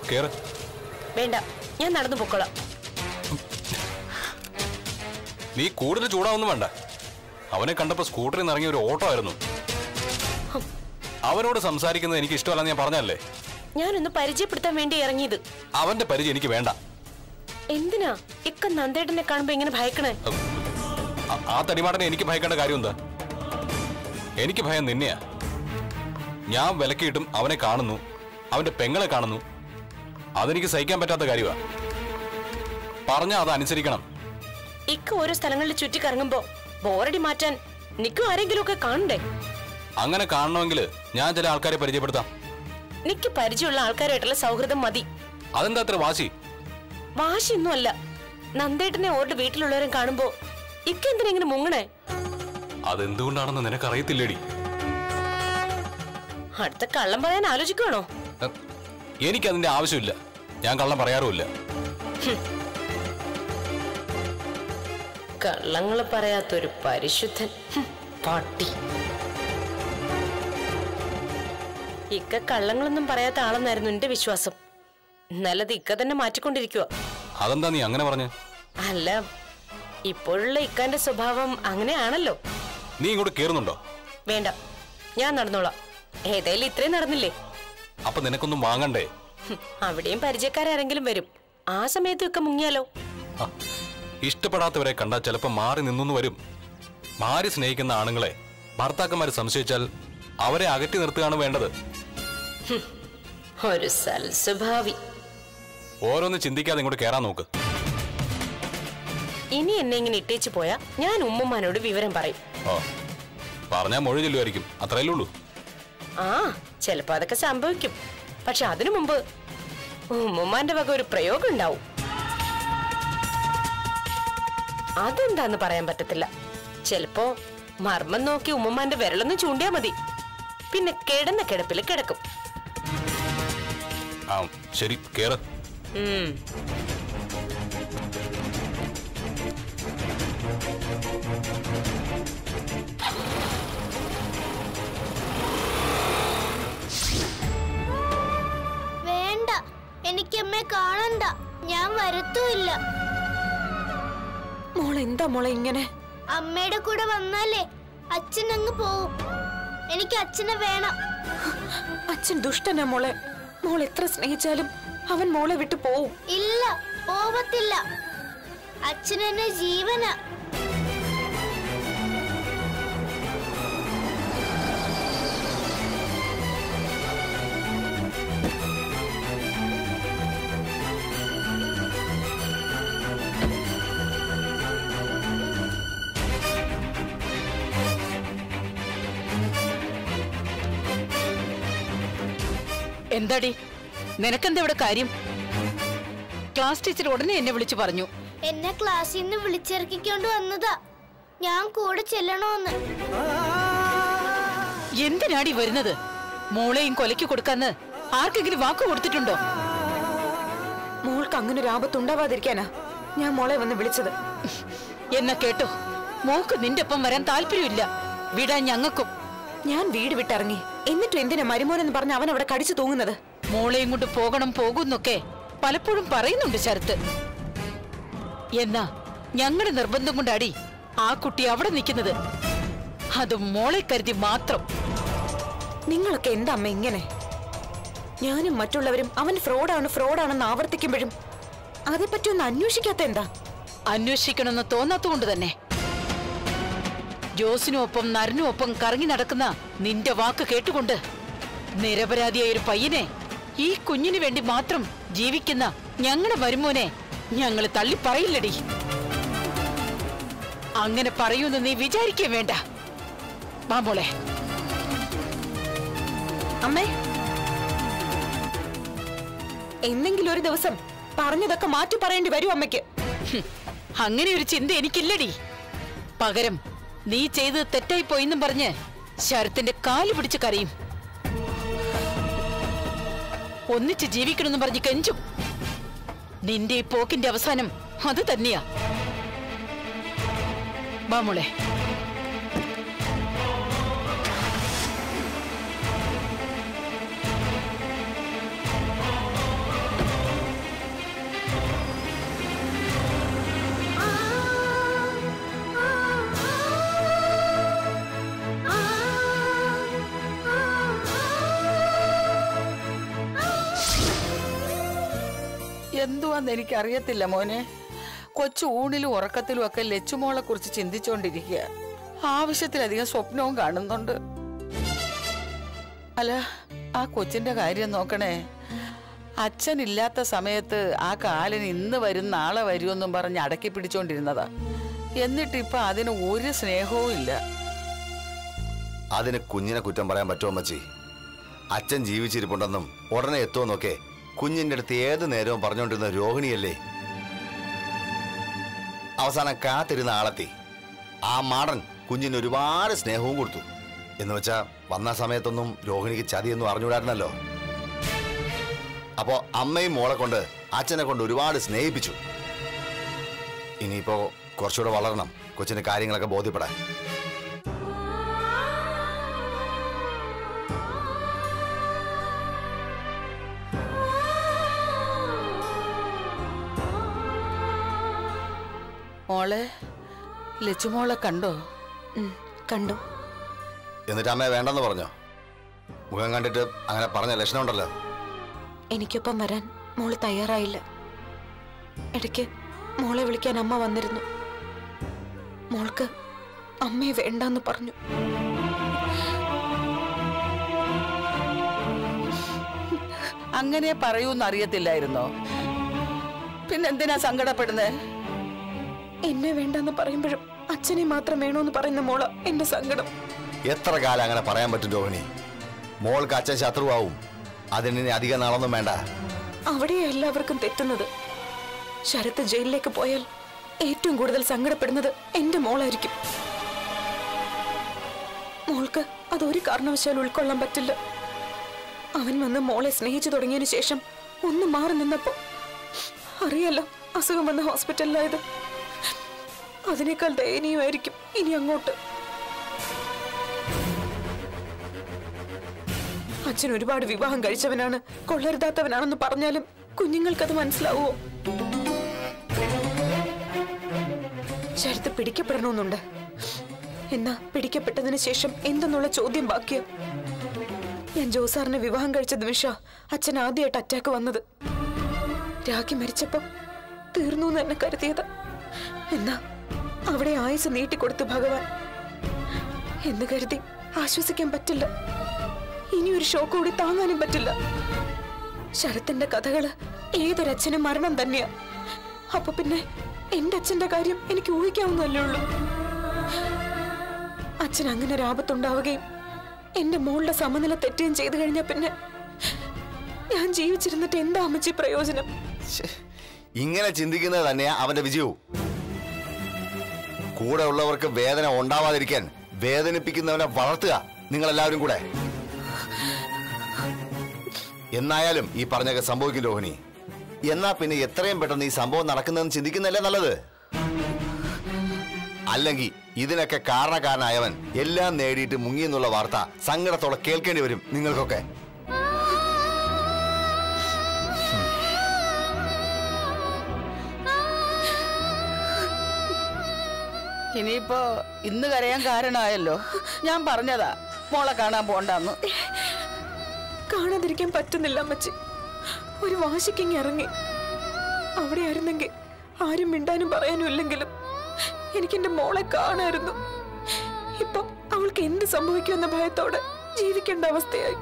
കേറ്. വേണ്ട, ഞാൻ നടന്നു പൊക്കോളാം. നീ കൂടുതൽ ചൂടാവൊന്നും വേണ്ട. അവനെ കണ്ടപ്പോ സ്കൂട്ടറിൽ നിന്ന് ഇറങ്ങിയ ഒരു ഓട്ടോ ആയിരുന്നു. അവനോട് സംസാരിക്കുന്നത് എനിക്ക് ഇഷ്ടമല്ലെന്ന് ഞാൻ പറഞ്ഞല്ലേ. ഞാനൊന്ന് പരിചയപ്പെടുത്താൻ വേണ്ടി ഇറങ്ങിയത്. അവന്റെ പരിചയം എനിക്ക് വേണ്ട. എന്തിനാ ഇക്ക നന്ദേട്ടനെ കാണുമ്പോ ഇങ്ങനെ ഭയക്കണേ? ആ തടിമാടനെ എനിക്ക് ഭയക്കേണ്ട കാര്യം എന്താ? എനിക്ക് ഭയം നിന്നെയാ. ഞാൻ വിലക്കിയിട്ടും അവനെ കാണുന്നു, അവന്റെ പെങ്ങളെ കാണുന്നു. അതെനിക്ക് സഹിക്കാൻ പറ്റാത്ത കാര്യമാ. പറഞ്ഞാ അത് അനുസരിക്കണം. ഇക്ക ഓരോ സ്ഥലങ്ങളിൽ ചുറ്റിക്കറങ്ങുമ്പോ ബോറടി മാറ്റാൻ നിക്കും ആരെങ്കിലും ഒക്കെ കാണണ്ടേ? അങ്ങനെ കാണണമെങ്കിൽ ഞാൻ ചില ആൾക്കാരെ പരിചയപ്പെടുത്താം. നിക്ക് പരിചയമുള്ള ആൾക്കാരായിട്ടുള്ള സൗഹൃദം മതി. അതെന്താ അത്ര വാശി? വാശിയൊന്നും അല്ല. നന്ദേട്ടനെ ഓരുടെ വീട്ടിലുള്ളവരും കാണുമ്പോ ഇക്ക എന്തിനാ ഇങ്ങനെ മുങ്ങണേ? അതെന്തുകൊണ്ടാണെന്ന് നിനക്കറിയത്തില്ലേടി. അടുത്ത കള്ളം പറയാൻ ആലോചിക്കുവാണോ? എനിക്കതിന്റെ ആവശ്യമില്ല. ഞാൻ കള്ളം പറയാറുമില്ല. കള്ളങ്ങൾ പറയാത്തൊരു പരിശുദ്ധൻ പാട്ടി. ഇക്ക കള്ളങ്ങളൊന്നും പറയാത്ത ആളെന്നായിരുന്നു എന്റെ വിശ്വാസം. നല്ലത് ഇക്ക തന്നെ മാറ്റിക്കൊണ്ടിരിക്കുക. അതെന്താ നീ അങ്ങനെ പറഞ്ഞ? അല്ല, ഇപ്പോഴുള്ള ഇക്കാന്റെ സ്വഭാവം അങ്ങനെയാണല്ലോ. നീ ഇങ്ങോട്ട് കേറുന്നുണ്ടോ? വേണ്ട, ഞാൻ നടന്നോളാം. ഏതായാലും ഇത്രയും നടന്നില്ലേ. അപ്പൊ നിനക്കൊന്നും വാങ്ങണ്ടേ? അവിടെയും പരിചയക്കാരെങ്കിലും വരും. ആ സമയത്ത് ഒക്കെ മുങ്ങിയാലോ? ഇഷ്ടപ്പെടാത്തവരെ കണ്ടാൽ ചിലപ്പോ മാറി നിന്നു വരും. മാറി സ്നേഹിക്കുന്ന ആണുങ്ങളെ ഭർത്താക്കന്മാര് സംശയിച്ചാൽ അവരെ അകറ്റി നിർത്തുകയാണ് വേണ്ടത്. ഒരു സൽസ്വഭാവി. ഓരോന്ന് ചിന്തിക്കാതെ ഇങ്ങോട്ട് കേറാൻ നോക്ക്. ഇനി എന്നെ ഇങ്ങനെ ഇട്ടേച്ചു പോയാ ഞാൻ ഉമ്മമാനോട് വിവരം പറയും. പറഞ്ഞാ മൊഴി ചെല്ലുമായിരിക്കും. അത്രയല്ലേ ഉള്ളൂ. ആ, ചിലപ്പോ അതൊക്കെ സംഭവിക്കും. പക്ഷെ അതിനു മുമ്പ് ഉമ്മാന്റെ വക ഒരു പ്രയോഗം ഉണ്ടാവും. അതെന്താന്ന് പറയാൻ പറ്റത്തില്ല. ചിലപ്പോ മർമ്മം നോക്കി ഉമ്മമാന്റെ വിരളൊന്നും ചൂണ്ടിയാ മതി. പിന്നെ കിടന്ന കിടപ്പിൽ കിടക്കും. ശരി, കേറ്. വേണ്ട, എനിക്കമ്മയെ കാണണ്ട. ഞാൻ വരത്തുമില്ല. മോളെ എന്താ മോളെ ഇങ്ങനെ? അമ്മയുടെ കൂടെ വന്നാലേ അച്ഛൻ അങ്ങ് പോവും. എനിക്ക് അച്ഛനെ വേണം. അച്ഛൻ ദുഷ്ടനാ മോളെ. മോൾ എത്ര സ്നേഹിച്ചാലും അവൻ മോളെ വിട്ടു പോവും. ഇല്ല, പോവത്തില്ല. അച്ഛൻ എന്നെ ജീവനാ. എന്താടി നിനക്കെന്താ ഇവിടെ കാര്യം? ക്ലാസ് ടീച്ചർ ഉടനെ എന്നെ വിളിച്ചു പറഞ്ഞു. എന്നെ ക്ലാസ്സിൽ നിന്ന് വിളിച്ചിറക്കിക്കൊണ്ട് വന്നതാ. ഞാൻ കൂടെ ചെല്ലണോന്ന്. എന്തിനാടി വരുന്നത്? മോളെയും കൊലയ്ക്ക് കൊടുക്കാന്ന് ആർക്കെങ്കിലും വാക്ക് കൊടുത്തിട്ടുണ്ടോ? മോൾക്ക് അങ്ങനെ ഒരു ആപത്തുണ്ടാവാതിരിക്കാനാ ഞാൻ മോളെ വന്ന് വിളിച്ചത്. എന്നാ കേട്ടോ, മോക്ക് നിന്റെ ഒപ്പം വരാൻ താല്പര്യമില്ല. വിടാൻ ഞങ്ങൾക്കും. ഞാൻ വീട് വിട്ടിറങ്ങി. എന്നിട്ടും എന്തിനാ മരുമോനെന്ന് പറഞ്ഞ അവൻ അവിടെ കടിച്ചു തൂങ്ങുന്നത്? മോളെയും കൊണ്ട് പോകണം പോകുന്നൊക്കെ പലപ്പോഴും പറയുന്നുണ്ട് ശരത്ത്. എന്നാ ഞങ്ങളുടെ നിർബന്ധം കൊണ്ടാടി ആ കുട്ടി അവിടെ നിൽക്കുന്നത്. അത് മോളെ കരുതി മാത്രം. നിങ്ങളൊക്കെ എന്താ അമ്മ ഇങ്ങനെ? ഞാനും മറ്റുള്ളവരും അവൻ ഫ്രോഡാണെന്ന് ആവർത്തിക്കുമ്പോഴും അതേപ്പറ്റി ഒന്ന് അന്വേഷിക്കാത്ത എന്താ? അന്വേഷിക്കണമെന്ന് തോന്നാത്തതുകൊണ്ട് തന്നെ. ജോസിനൊപ്പം നരനുമൊപ്പം കറങ്ങി നടക്കുന്ന നിന്റെ വാക്ക് കേട്ടുകൊണ്ട് നിരപരാധിയായ ഒരു പയ്യനെ, ഈ കുഞ്ഞിനു വേണ്ടി മാത്രം ജീവിക്കുന്ന ഞങ്ങളുടെ മരുമോനെ ഞങ്ങള് തള്ളി പറയില്ലടി. അങ്ങനെ പറയൂന്ന് നീ വിചാരിക്കേ വേണ്ട. വാ മോളെ. അമ്മേ, എന്നെങ്കിലും ഒരു ദിവസം പറഞ്ഞതൊക്കെ മാറ്റി പറയേണ്ടി വരും അമ്മയ്ക്ക്. അങ്ങനെ ഒരു ചിന്ത എനിക്കില്ലടി. പകരം നീ ചെയ്തത് തെറ്റായി പോയിന്നും പറഞ്ഞ് ശരത്തിന്റെ കാല് പിടിച്ച് കരയും. ഒന്നിച്ച് ജീവിക്കണമെന്ന് പറഞ്ഞ് കെഞ്ചും. നിന്റെ ഈ പോക്കിന്റെ അവസാനം അത് തന്നെയാ. വാ മോളെ. എന്തുവാന്ന് എനിക്കറിയത്തില്ല മോനെ. കൊച്ചു ഊണിലും ഉറക്കത്തിലും ഒക്കെ ലച്ചുമോളെ കുറിച്ച് ചിന്തിച്ചോണ്ടിരിക്കുക. ആവശ്യത്തിലധികം സ്വപ്നവും കാണുന്നുണ്ട്. അല്ല, ആ കൊച്ചിന്റെ കാര്യം നോക്കണേ. അച്ഛനില്ലാത്ത സമയത്ത് ആ കാലിന് ഇന്ന് വരും നാളെ വരുമെന്നും പറഞ്ഞ് അടക്കി പിടിച്ചോണ്ടിരുന്നതാ. എന്നിട്ടിപ്പൊ അതിന് ഒരു സ്നേഹവും ഇല്ല. അതിന് കുഞ്ഞിനെ കുറ്റം പറയാൻ പറ്റുമോ അമ്മച്ചി? അച്ഛൻ ജീവിച്ചിരിപ്പുണ്ടെന്നും ഉടനെ എത്തുമെന്നൊക്കെ കുഞ്ഞിന്റെ അടുത്ത് ഏത് നേരവും പറഞ്ഞുകൊണ്ടിരുന്ന രോഹിണിയല്ലേ. അവസാനം കാത്തിരുന്ന ആളെത്തി. ആ മാടൻ കുഞ്ഞിന് ഒരുപാട് സ്നേഹവും കൊടുത്തു. എന്ന് വെച്ചാ വന്ന സമയത്തൊന്നും രോഹിണിക്ക് ചതിയൊന്നും അറിഞ്ഞുകൂടായിരുന്നല്ലോ. അപ്പോ അമ്മയും മോളെ കൊണ്ട് അച്ഛനെ കൊണ്ട് ഒരുപാട് സ്നേഹിപ്പിച്ചു. ഇനിയിപ്പോ കുറച്ചുകൂടെ വളരണം, കൊച്ചിന് കാര്യങ്ങളൊക്കെ ബോധ്യപ്പെടാൻ. മോളെ, ലച്ചുമോളെ കണ്ടോ? കണ്ടു. എന്നിട്ട് അമ്മയെ വേണ്ടെന്ന് പറഞ്ഞോ? മുഖം കണ്ടിട്ട് അങ്ങനെ പറഞ്ഞ ലക്ഷണം ഉണ്ടല്ലോ. എനിക്കൊപ്പം വരാൻ മോള് തയ്യാറായില്ല. ഇടയ്ക്ക് മോളെ വിളിക്കാൻ അമ്മ വന്നിരുന്നു. മോൾക്ക് അമ്മയെ വേണ്ടെന്ന് പറഞ്ഞു. അങ്ങനെ പറയൂന്ന് അറിയത്തില്ലായിരുന്നോ? പിന്നെന്തിനാ സങ്കടപ്പെടുന്നേ? എന്നെ വേണ്ടെന്ന് പറയുമ്പോഴും അച്ഛനെ മാത്രം വേണോന്ന് പറയുന്ന മോള് എന്റെ സങ്കടം. എത്ര കാലം അങ്ങനെ പറയാൻ പറ്റും രോഹിണി? മോൾക്ക് അച്ഛൻ ശത്രുവാവും. അതിന് അധികം നാളൊന്നും വേണ്ട. അവിടെയാ എല്ലാവർക്കും തെറ്റുന്നത്. ശരത്ത് ജയിലിലേക്ക് പോയാൽ ഏറ്റവും കൂടുതൽ സങ്കടപ്പെടുന്നത് എന്റെ മോളായിരിക്കും. മോൾക്ക് അതൊരു കാരണവശാലും ഉൾക്കൊള്ളാൻ പറ്റില്ല. അവൻ വന്ന് മോളെ സ്നേഹിച്ചു തുടങ്ങിയതിനു ശേഷം ഒന്ന് മാറി നിന്നപ്പോ അറിയാലോ അസുഖം വന്ന് ഹോസ്പിറ്റലിലായത്. അതിനേക്കാൾ ദയനീയമായിരിക്കും ഇനി അങ്ങോട്ട്. അച്ഛൻ ഒരുപാട് വിവാഹം കഴിച്ചവനാണ്, കൊള്ളരുതാത്തവനാണെന്ന് പറഞ്ഞാലും കുഞ്ഞുങ്ങൾക്കത് മനസ്സിലാവോ? ശരത്ത് പിടിക്കപ്പെടണമെന്നുണ്ട്. എന്നാ പിടിക്കപ്പെട്ടതിന് ശേഷം എന്തെന്നുള്ള ചോദ്യം ബാക്കിയോ? ഞാൻ ജോസാറിനെ വിവാഹം കഴിച്ച നിമിഷ അച്ഛൻ ആദ്യമായിട്ട് അറ്റാക്ക് വന്നത്. രാഖി മരിച്ചപ്പം തീർന്നു എന്ന് എന്നെ കരുതിയത്. എന്നാ അവിടെ ആയുസ് നീട്ടിക്കൊടുത്തു ഭഗവാൻ എന്ന് കരുതി ആശ്വസിക്കാൻ പറ്റില്ല. ഇനിയൊരു ഷോക്ക് കൂടി താങ്ങാനും പറ്റില്ല. ശരത്തിന്റെ കഥകള് ഏതൊരച്ഛനും മരണം തന്നെയാ. അപ്പൊ പിന്നെ എന്റെ അച്ഛന്റെ കാര്യം എനിക്ക് ഊഹിക്കാവുന്നല്ലേ ഉള്ളൂ. അച്ഛൻ അങ്ങനെ ഒരു ആപത്തുണ്ടാവുകയും എന്റെ മോളുടെ സമനില തെറ്റുകയും ചെയ്തു കഴിഞ്ഞാൽ പിന്നെ ഞാൻ ജീവിച്ചിരുന്നിട്ട് എന്താ അമ്മച്ചി പ്രയോജനം? ഇങ്ങനെ ചിന്തിക്കുന്നത് തന്നെയാ അവന്റെ വിജയവും. കൂടെ ഉള്ളവർക്ക് വേദന ഉണ്ടാവാതിരിക്കാൻ വേദനിപ്പിക്കുന്നവനെ വളർത്തുക നിങ്ങളെല്ലാവരും കൂടെ. എന്നായാലും ഈ പറഞ്ഞൊക്കെ സംഭവിക്കും രോഹിണി. എന്നാ പിന്നെ എത്രയും പെട്ടെന്ന് ഈ സംഭവം നടക്കുന്നതെന്ന് ചിന്തിക്കുന്നല്ലേ നല്ലത്. അല്ലെങ്കിൽ ഇതിനൊക്കെ കാരണക്കാരനായവൻ എല്ലാം നേടിയിട്ട് മുങ്ങിയെന്നുള്ള വാർത്ത സങ്കടത്തോടെ കേൾക്കേണ്ടി വരും നിങ്ങൾക്കൊക്കെ. ഇനിയിപ്പോ ഇന്ന് കരയാൻ കാരണമായല്ലോ. ഞാൻ പറഞ്ഞതാ മോളെ കാണാൻ പോണ്ടെന്ന്. കാണാതിരിക്കാൻ പറ്റുന്നില്ല അമ്മച്ചി. ഒരു വാശിക്കിങ്ങി ഇറങ്ങി. അവിടെ ആയിരുന്നെങ്കിൽ ആരും മിണ്ടാനും പറയാനും ഇല്ലെങ്കിലും എനിക്ക് എന്റെ മോളെ കാണായിരുന്നു. ഇപ്പൊ അവൾക്ക് എന്ത് സംഭവിക്കുമെന്ന ഭയത്തോടെ ജീവിക്കേണ്ട അവസ്ഥയായി.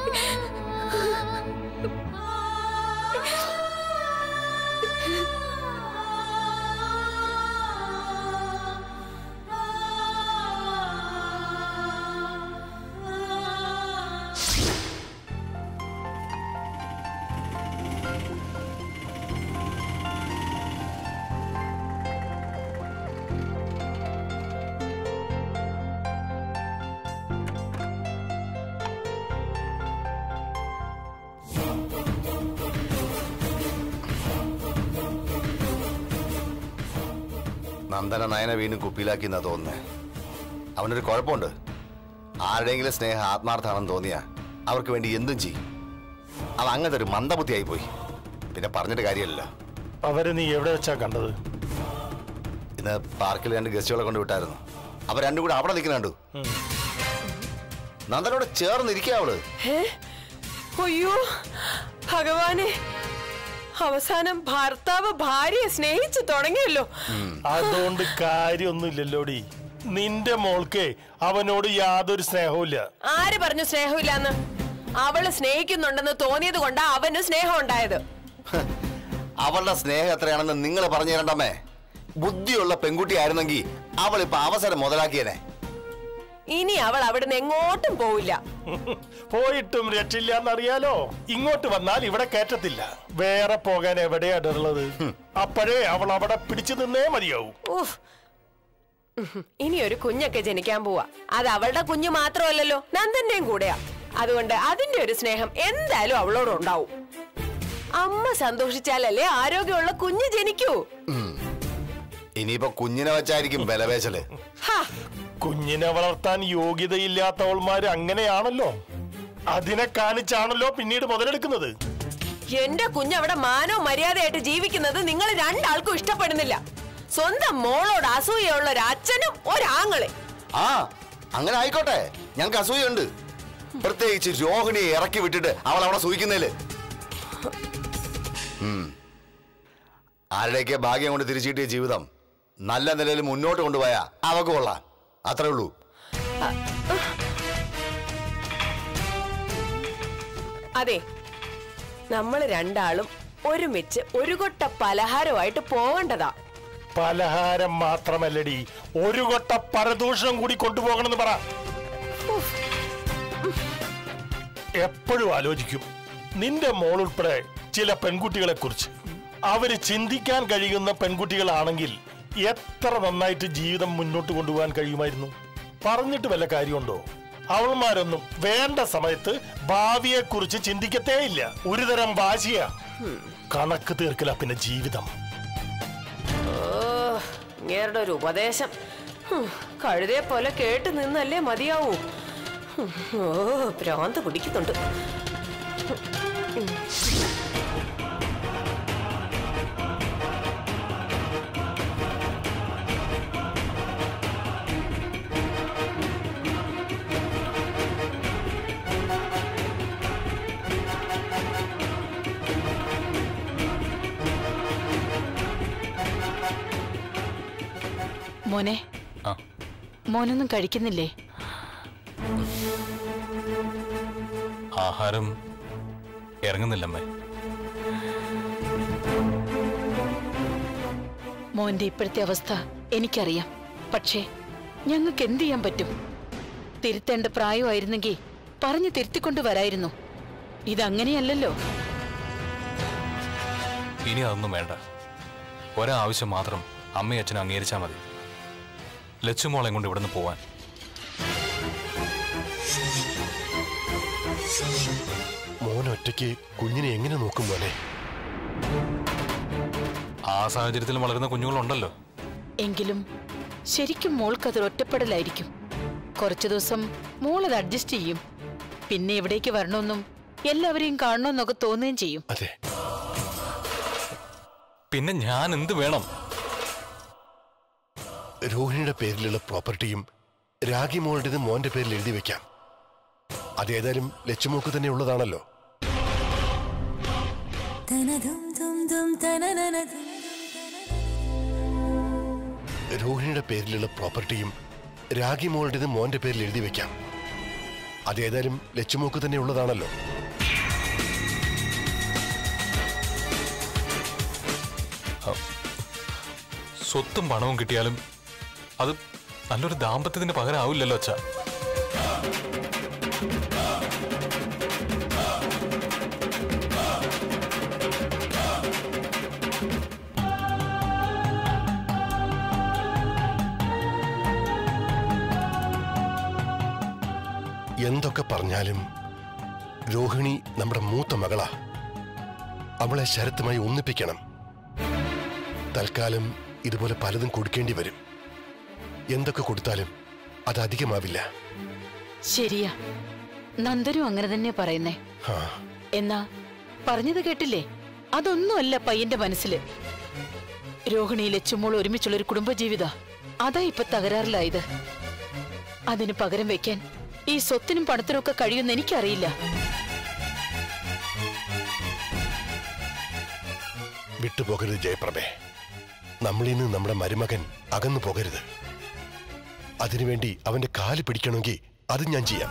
നന്ദന നയന വീണ്ടും കുപ്പിയിലാക്കി എന്നാ തോന്നുന്നേ. അവനൊരു കുഴപ്പമുണ്ട്. ആരുടെയെങ്കിലും സ്നേഹം ആത്മാർത്ഥാണെന്ന് തോന്നിയാ അവർക്ക് വേണ്ടി എന്തും ചെയ്യും. അവൻ അങ്ങനത്തെ ഒരു മന്ദബുദ്ധിയായി പോയി. പിന്നെ പറഞ്ഞിട്ട് കാര്യമല്ലോ. അവരെ നീ എവിടെ വെച്ചാ കണ്ടത്? ഇന്ന് പാർക്കിൽ 2 ഗസ്റ്റുകളെ കൊണ്ട് വിട്ടായിരുന്നു. അവർ രണ്ടും കൂടെ അവിടെ നിൽക്കുന്നുണ്ടു. നന്ദനോട് ചേർന്നിരിക്കുക അവള്. അയ്യോ ഭഗവാനെ, അവസാനം ഭർത്താവ് ഭാര്യയെ സ്നേഹിച്ചു തുടങ്ങിയല്ലോ. അതുകൊണ്ട് കാര്യമൊന്നുമില്ലല്ലോടി. നിന്റെ മോൾക്ക് അവനോട് യാതൊരു സ്നേഹവുമില്ല. ആര് പറഞ്ഞു സ്നേഹമില്ലാന്ന്? അവള് സ്നേഹിക്കുന്നുണ്ടെന്ന് തോന്നിയത് കൊണ്ടാ അവന് സ്നേഹം ഉണ്ടായത്. അവളുടെ സ്നേഹം എത്രയാണെന്ന് നിങ്ങൾ പറഞ്ഞു തരണ്ടമ്മേ. ബുദ്ധിയുള്ള പെൺകുട്ടിയായിരുന്നെങ്കിൽ അവൾ ഇപ്പൊ അവസരം മുതലാക്കിയനെ. ഇനി അവൾ അവിടുന്ന് എങ്ങോട്ടും പോവില്ല. പോയിട്ടും രക്ഷയില്ല എന്നറിയാലോ. ഇങ്ങോട്ട് വന്നാൽ ഇവിടെ കയറ്റത്തില്ല. വേറെ പോകാൻ എവിടെയാണുള്ളത്? അപ്പോഴേ അവൾ അവിടെ പിടിച്ചു നിന്നേ മതിയാവും. ഇനി ഒരു കുഞ്ഞൊക്കെ ജനിക്കാൻ പോവാ. അത് അവളുടെ കുഞ്ഞു മാത്രമല്ലല്ലോ, നന്ദന്റെയും കൂടെയാ. അതുകൊണ്ട് അതിന്റെ ഒരു സ്നേഹം എന്തായാലും അവളോടുണ്ടാവും. അമ്മ സന്തോഷിച്ചാലല്ലേ ആരോഗ്യമുള്ള കുഞ്ഞ് ജനിക്കൂ. ഇനിയിപ്പോ കുഞ്ഞിനെ വെച്ചായിരിക്കും ബലവേശല്. കുഞ്ഞിനെ വളർത്താൻ യോഗ്യതയില്ലാത്തവൾമാര് അങ്ങനെയാണല്ലോ. അതിനെ കാണിച്ചാണല്ലോ പിന്നീട് മുതലെടുക്കുന്നത്. എന്റെ കുഞ്ഞവിടെ മാനോ മര്യാദയായിട്ട് ജീവിക്കുന്നത് നിങ്ങൾ രണ്ടാൾക്കും ഇഷ്ടപ്പെടുന്നില്ല. സ്വന്തം മോളോട് അസൂയുള്ള ഒരു അച്ഛനും ഒരാങ്ങളെ. അങ്ങനെ ആയിക്കോട്ടെ, ഞങ്ങൾക്ക് അസൂയുണ്ട്. പ്രത്യേകിച്ച് രോഹിണിയെ ഇറക്കി വിട്ടിട്ട് അവൾ അവിടെ സൂഹിക്കുന്നതില്. ആരുടെയൊക്കെ ഭാഗ്യം കൊണ്ട് തിരിച്ചു കിട്ടിയ ജീവിതം നല്ല നിലയിൽ മുന്നോട്ട് കൊണ്ടുപോയാ അവക്ക് കൊള്ളാം. അത്രേ ഉള്ളൂ. അതെ, നമ്മൾ രണ്ടാളും ഒരുമിച്ച് ഒരു കൊട്ട പലഹാരമായിട്ട് പോകേണ്ടതാ. പലഹാരം മാത്രമല്ലടി, ഒരു കൊട്ട പരദൂഷണം കൂടി കൊണ്ടുപോകണമെന്ന് പറ. എപ്പോഴും ആലോചിക്കും നിന്റെ മോൾ ഉൾപ്പെടെ ചില പെൺകുട്ടികളെ കുറിച്ച്. അവര് ചിന്തിക്കാൻ കഴിയുന്ന പെൺകുട്ടികളാണെങ്കിൽ എത്ര നന്നായിട്ട് ജീവിതം മുന്നോട്ട് കൊണ്ടുപോകാൻ കഴിയുമായിരുന്നു. പറഞ്ഞിട്ട് വല്ല കാര്യമുണ്ടോ? അവൾമാരൊന്നും വേണ്ട സമയത്ത് ഭാവിയെ കുറിച്ച് ചിന്തിക്കത്തേയില്ല. ഒരുതരം വാശിയ കണക്ക് തീർക്കല പിന്നെ ജീവിതം. ഇങ്ങേരുടെ ഒരു ഉപദേശം കഴുതയെ പോലെ കേട്ട് നിന്നല്ലേ മതിയാവൂ. ഭ്രാന്ത് പിടിക്കുന്നുണ്ട്. മോനെ, മോനൊന്നും കഴിക്കുന്നില്ലേ? ആഹാരം ഇറങ്ങുന്നില്ലമ്മേ. മോന്റെ ഇപ്പോഴത്തെ അവസ്ഥ എനിക്കറിയാം. പക്ഷേ ഞങ്ങൾക്ക് എന്ത് ചെയ്യാൻ പറ്റും? തിരുത്തേണ്ട പ്രായമായിരുന്നെങ്കിൽ പറഞ്ഞു തിരുത്തിക്കൊണ്ട് വരായിരുന്നു. ഇതങ്ങനെയല്ലല്ലോ. ഇനി അതൊന്നും വേണ്ട. ഒരാവശ്യം മാത്രം അമ്മയും അച്ഛനും അംഗീകരിച്ചാൽ മതി. ലച്ചുമോളെ കൊണ്ട് ഇവിടുന്ന് പോവാൻ. മോനൊറ്റയ്ക്ക് കുഞ്ഞിനെ എങ്ങനെ നോക്കും മോനെ? ആ സാഹചര്യത്തിൽ വളരുന്ന കുഞ്ഞുങ്ങളുണ്ടല്ലോ. എങ്കിലും ശരിക്കും മോൾക്കതൊരു ഒറ്റപ്പെടലായിരിക്കും. കുറച്ചു ദിവസം മോളത് അഡ്ജസ്റ്റ് ചെയ്യും. പിന്നെ ഇവിടേക്ക് വരണമെന്നും എല്ലാവരെയും കാണണമെന്നൊക്കെ തോന്നുകയും ചെയ്യും. അതെ. പിന്നെ ഞാൻ എന്ത് വേണം? രോഹിണിയുടെ പേരിലുള്ള പ്രോപ്പർട്ടിയും രാഗി മോളുടേത് മോന്റെ പേരിൽ എഴുതി വെക്കാം. അതേതായാലും ലച്ചുമോക്ക് തന്നെ ഉള്ളതാണല്ലോ. രോഹിണിയുടെ പേരിലുള്ള പ്രോപ്പർട്ടിയും രാഗി മോളുടേത് മോന്റെ പേരിൽ എഴുതി വെക്കാം. അതേതായാലും ലച്ചുമോക്ക് തന്നെ ഉള്ളതാണല്ലോ. സ്വത്തും പണവും കിട്ടിയാലും അത് നല്ലൊരു ദാമ്പത്യത്തിന് പകരമാവില്ലല്ലോ അച്ഛാ. എന്തൊക്കെ പറഞ്ഞാലും രോഹിണി നമ്മുടെ മൂത്ത മകളാ. അവളെ ശരത്തുമായി ഒന്നിപ്പിക്കണം. തൽക്കാലം ഇതുപോലെ പലതും കൊടുക്കേണ്ടി വരും. എന്തൊക്കെ കൊടുത്താലും അത് അധികമാവില്ല. ശരിയാ, നന്ദനും അങ്ങനെ തന്നെ പറയുന്നേ. എന്നാ പറഞ്ഞത് കേട്ടില്ലേ? അതൊന്നുമല്ല പയ്യന്റെ മനസ്സില്. രോഹിണി ലച്ചുമോൾ ഒരുമിച്ചുള്ളൊരു കുടുംബജീവിത അതാ ഇപ്പൊ തകരാറിലായത്. അതിന് പകരം വെക്കാൻ ഈ സ്വത്തിനും പണത്തിനും ഒക്കെ കഴിയുമെന്ന് എനിക്കറിയില്ല. വിട്ടുപോകരുത് ജയപ്രഭേ. നമ്മളിൽ നിന്ന് നമ്മുടെ മരുമകൻ അകന്നു പോകരുത്. അതിനുവേണ്ടി അവന്റെ കാല് പിടിക്കണമെങ്കിൽ അത് ഞാൻ ചെയ്യാം.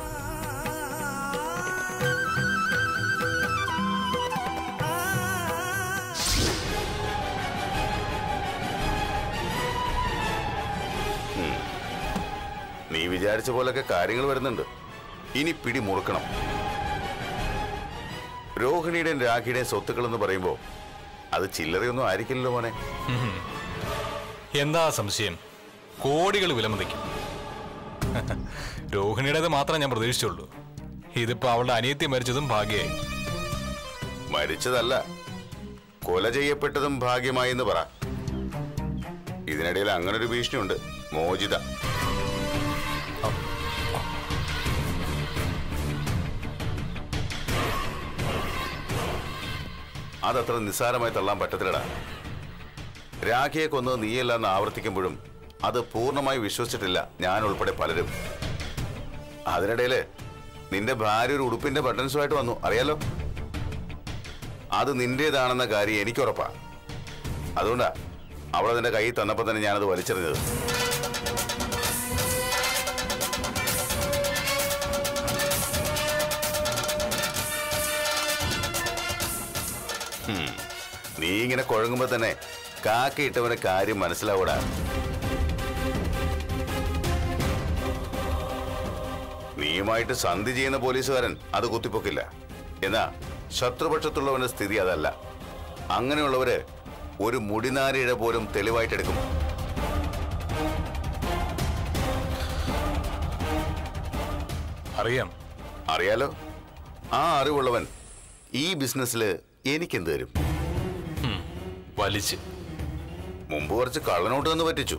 നീ വിചാരിച്ച പോലൊക്കെ കാര്യങ്ങൾ വരുന്നുണ്ട്. ഇനി പിടി മുറുക്കണം. രോഹിണിയുടെയും രാഖിയുടെയും സ്വത്തുക്കൾ എന്ന് പറയുമ്പോ അത് ചില്ലറയൊന്നും ആയിരിക്കില്ലല്ലോ മോനെ. എന്താ സംശയം? കോടികൾ വിലമതിക്കും. രോഹിണിയുടേത് മാത്രമേ ഞാൻ പ്രതീക്ഷിച്ചുള്ളൂ. ഇതിപ്പോ അവളുടെ അനിയത്തി മരിച്ചതും ഭാഗ്യമായി. മരിച്ചതല്ല, കൊല ചെയ്യപ്പെട്ടതും ഭാഗ്യമായി എന്ന് പറ. ഇതിനിടയിൽ അങ്ങനൊരു ഭീഷണിയുണ്ട്, മോചിത. അതത്ര നിസ്സാരമായി തള്ളാൻ പറ്റത്തില്ലടാ. രാഖിയെ കൊന്ന് നീയല്ലെന്ന് ആവർത്തിക്കുമ്പോഴും അത് പൂർണ്ണമായി വിശ്വസിച്ചിട്ടില്ല ഞാൻ ഉൾപ്പെടെ പലരും. അതിനിടയില് നിന്റെ ഭാര്യ ഒരു ഉടുപ്പിന്റെ ബട്ടൺസുമായിട്ട് വന്നു, അറിയാലോ. അത് നിന്റേതാണെന്ന കാര്യം എനിക്കുറപ്പാ. അതുകൊണ്ടാ അവളതിന്റെ കൈ തന്നപ്പോ തന്നെ ഞാനത് വലിച്ചെറിഞ്ഞത്. നീ ഇങ്ങനെ കുഴങ്ങുമ്പോ തന്നെ കാക്കയിട്ടവന്റെ കാര്യം മനസ്സിലാവൂടാ. നീയുമായിട്ട് സന്ധി ചെയ്യുന്ന പോലീസുകാരൻ അത് കുത്തിപ്പൊക്കില്ല. എന്നാ ശത്രുപക്ഷത്തുള്ളവന്റെ സ്ഥിതി അതല്ല. അങ്ങനെയുള്ളവര് ഒരു മുടിനാരിഴ പോലും തെളിവായിട്ടെടുക്കും. അറിയാലോ. ആ അറിവുള്ളവൻ ഈ ബിസിനസ്സിൽ എനിക്കെന്ത് തരും? വലിച്ച് മുമ്പ് കുറച്ച് കള്ളനോട്ട് തന്ന് പറ്റിച്ചു.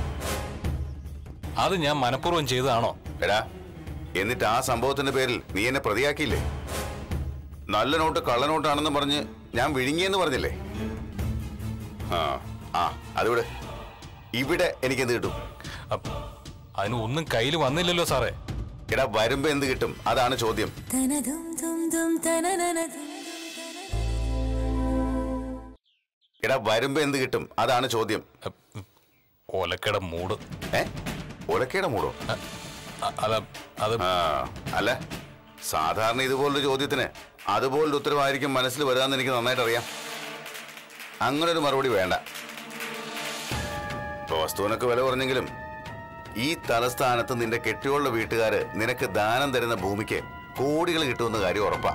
അത് ഞാൻ മനഃപൂർവ്വം ചെയ്തതാണോ? എടാ, എന്നിട്ട് ആ സംഭവത്തിന്റെ പേരിൽ നീ എന്നെ പ്രതിയാക്കിയില്ലേ? നല്ല നോട്ട് കള്ളനോട്ടാണെന്ന് പറഞ്ഞ് ഞാൻ വിഴുങ്ങിയെന്ന് പറഞ്ഞില്ലേ? അതിവിടെ ഇവിടെ എനിക്കെന്ത് കിട്ടും? അതിന് ഒന്നും കയ്യിൽ വന്നില്ലല്ലോ സാറേ. എടാ, വരുമ്പോ എന്ത് കിട്ടും? അതാണ് ചോദ്യം. എടാ, വരുമ്പോ എന്ത് കിട്ടും? അതാണ് ചോദ്യം. ഒലക്കയുടെ മൂട്. ഒലക്കയുടെ മൂടോ? അല്ല, സാധാരണ ഇതുപോലൊരു ചോദ്യത്തിന് അതുപോലൊരു ഉത്തരവായിരിക്കും മനസ്സിൽ വരാമെന്ന് എനിക്ക് നന്നായിട്ട് അറിയാം. അങ്ങനൊരു മറുപടി വേണ്ട. വസ്തുവിനൊക്കെ വില കുറഞ്ഞെങ്കിലും ഈ തലസ്ഥാനത്ത് നിന്റെ കെട്ടിയോളുടെ വീട്ടുകാര് നിനക്ക് ദാനം തരുന്ന ഭൂമിക്ക് കോടികൾ കിട്ടുമെന്ന കാര്യം ഉറപ്പാ.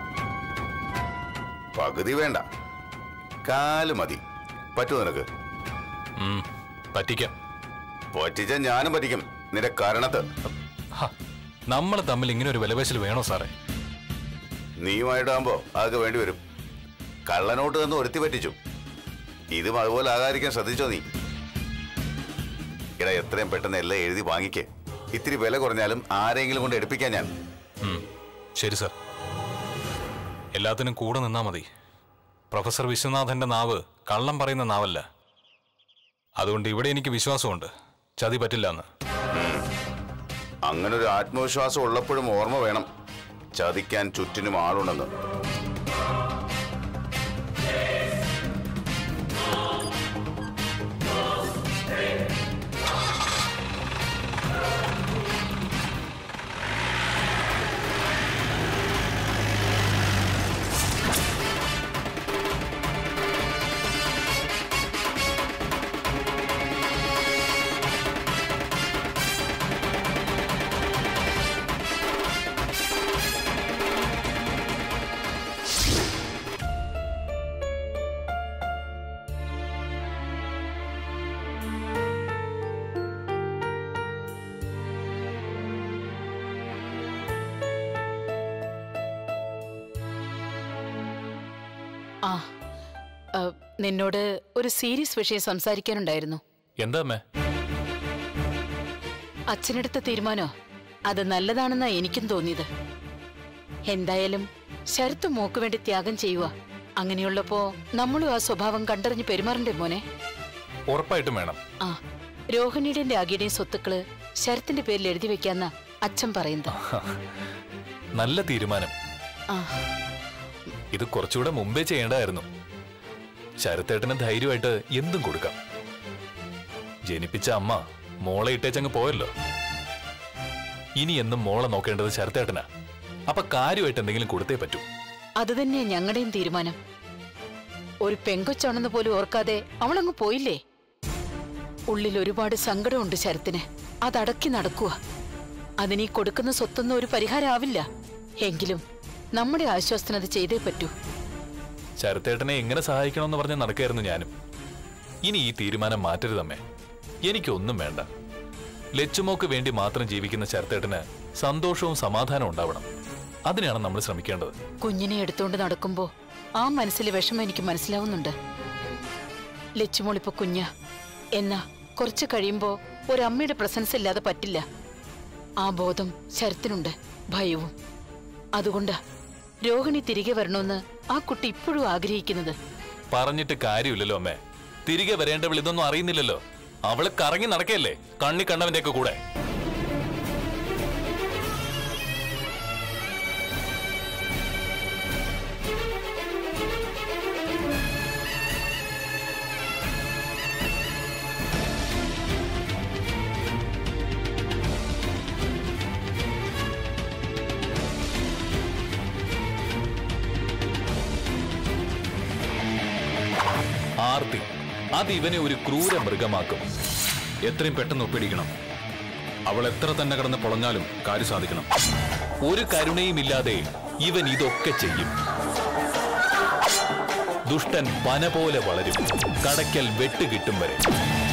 പകുതി വേണ്ട, കാല് മതി. പറ്റുമോ നിനക്ക്? പറ്റിക്കാം. പറ്റിച്ച ഞാനും പറ്റിക്കും നിന്റെ കാരണത്ത്. നമ്മൾ തമ്മിൽ ഇങ്ങനെ ഒരു വിലപേശൽ വേണോ സാറേ? നീയുമായിട്ടാകുമ്പോ അതൊക്കെ വേണ്ടി വരും. കള്ളനോട്ട് തന്ന് ഒരുത്തി പറ്റിച്ചു. ഇതും അതുപോലെ ആകാതിരിക്കാൻ ശ്രദ്ധിച്ചോ നീ? ഇട, എത്രയും പെട്ടെന്ന് എല്ലാം എഴുതി വാങ്ങിക്കേ. ഇത്തിരി വില കുറഞ്ഞാലും ആരെങ്കിലും കൊണ്ട് എടുപ്പിക്കാൻ ഞാൻ. ശരി സാർ, എല്ലാത്തിനും കൂടെ നിന്നാ മതി. പ്രൊഫസർ വിശ്വനാഥന്റെ നാവ് കള്ളം പറയുന്ന നാവല്ല. അതുകൊണ്ട് ഇവിടെ എനിക്ക് വിശ്വാസമുണ്ട് ചതി പറ്റില്ല എന്ന്. അങ്ങനൊരു ആത്മവിശ്വാസം ഉള്ളപ്പോഴും ഓർമ്മ വേണം ചതിക്കാൻ ചുറ്റിനും ആളുണ്ടെന്ന്. നിന്നോട് ഒരു സീരിയസ് വിഷയം സംസാരിക്കാനുണ്ടായിരുന്നു. എന്താ അമ്മേ? അച്ഛനെടുത്ത തീരുമാനോ അത് നല്ലതാണെന്നാ എനിക്കും തോന്നിയത്. എന്തായാലും ശരത്ത് മോക്ക് വേണ്ടി ത്യാഗം ചെയ്യുക. അങ്ങനെയുള്ളപ്പോ നമ്മളും ആ സ്വഭാവം കണ്ടറിഞ്ഞ് പെരുമാറണ്ടേ മോനെ? ഉറപ്പായിട്ടും വേണം. രോഹിണിയുടെയും രാഗിയുടെയും സ്വത്തുക്കള് ശരത്തിന്റെ പേരിൽ എഴുതി വെക്കാന്ന അച്ഛൻ പറയുന്നത്. നല്ല തീരുമാനം. ഇത് കുറച്ചുകൂടെ മുമ്പേ ചെയ്യേണ്ടതായിരുന്നു. ശരത്തേട്ടന് ധൈര്യമായിട്ട് എന്തും കൊടുക്കാം. ജനിപ്പിച്ച അമ്മ മോളെ ഇട്ടേച്ചങ്ങ് പോയല്ലോ. ഇനി എന്നും മോളെ നോക്കേണ്ടത് ശരത്തേട്ടനാ. അപ്പൊ കാര്യമായിട്ട് എന്തെങ്കിലും കൊടുത്തേ പറ്റൂ. അത് തന്നെയാ ഞങ്ങളുടെയും തീരുമാനം. ഒരു പെങ്കൊച്ചാണെന്ന് പോലും ഓർക്കാതെ അവളങ്ങ് പോയില്ലേ. ഉള്ളിൽ ഒരുപാട് സങ്കടമുണ്ട് ശരത്തിന്. അതടക്കി നടക്കുക. അതിനീ കൊടുക്കുന്ന സ്വത്തൊന്നും ഒരു പരിഹാരമാവില്ല. എങ്കിലും നമ്മുടെ ആശ്വാസത്തിന് അത് ചെയ്തേ പറ്റൂ. ശരത്തേട്ടനെ എങ്ങനെ സഹായിക്കണമെന്ന് പറഞ്ഞ് നടക്കായിരുന്നു ഞാനും. ഇനി ഈ തീരുമാനം മാറ്റരുതമ്മേ. എനിക്കൊന്നും വേണ്ട. ലച്ചുമോക്ക് വേണ്ടി മാത്രം ജീവിക്കുന്ന ശരത്തേട്ടന് സന്തോഷവും സമാധാനവും ഉണ്ടാവണം. അതിനാണ് നമ്മൾ ശ്രമിക്കേണ്ടത്. കുഞ്ഞിനെ എടുത്തുകൊണ്ട് നടക്കുമ്പോ ആ മനസ്സിലെ വിഷമം എനിക്ക് മനസ്സിലാവുന്നുണ്ട്. ലച്ചുമോളിപ്പോ കുഞ്ഞ എന്നാ കുറച്ച് കഴിയുമ്പോ ഒരമ്മയുടെ പ്രസൻസ് ഇല്ലാതെ പറ്റില്ല. ആ ബോധം ശരത്തിനുണ്ട്, ഭയവും. അതുകൊണ്ടാ രോഹിണി തിരികെ വരണമെന്ന് ആ കുട്ടി ഇപ്പോഴും ആഗ്രഹിക്കുന്നത്. പറഞ്ഞിട്ട് കാര്യമില്ലല്ലോ അമ്മേ. തിരികെ വരേണ്ടവൾ ഇതൊന്നും അറിയുന്നില്ലല്ലോ. അവള് കറങ്ങി നടക്കല്ലേ കണ്ണി കണ്ടവന്റെ ഒക്കെ കൂടെ. ആർത്തി അത് ഇവനെ ഒരു ക്രൂര മൃഗമാക്കും. എത്രയും പെട്ടെന്ന് ഒപ്പിടിക്കണം. അവൾ എത്ര തന്നെ കിടന്ന് പൊളഞ്ഞാലും കാര്യം സാധിക്കണം. ഒരു കരുണയും ഇല്ലാതെ ഇവൻ ഇതൊക്കെ ചെയ്യും. ദുഷ്ടൻ പന പോലെ വളരും, കടയ്ക്കൽ വെട്ടുകിട്ടും വരെ.